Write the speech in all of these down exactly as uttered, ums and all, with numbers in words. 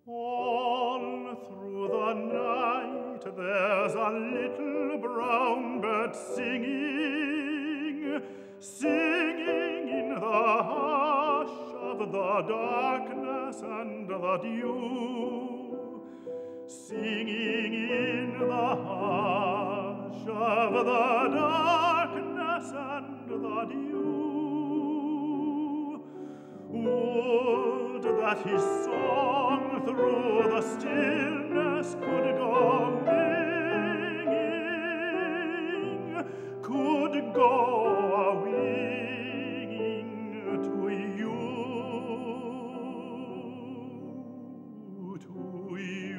All through the night there's a little brown bird singing, singing in the hush of the darkness and the dew, singing in the hush of the darkness and the dew. Would that his song through the stillness could go winging, could go a-winging to you, to you.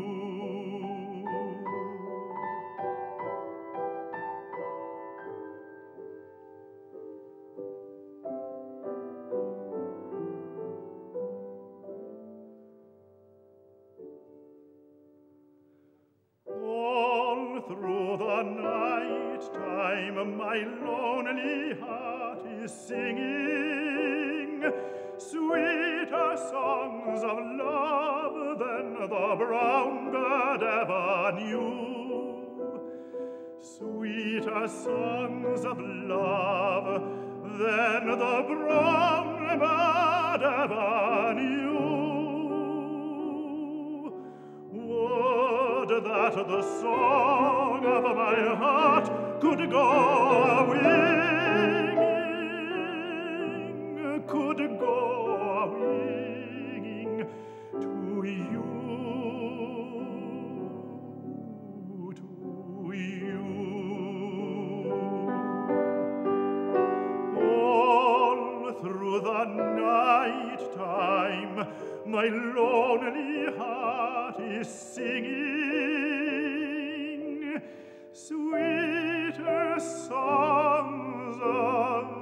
Through the night time my lonely heart is singing sweeter songs of love than the brown bird ever knew, sweeter songs of love than the brown bird ever knew. That the song of my heart could go a-winging, could go a-winging to you, to you. All through the night time my lonely heart is singing sweeter songs of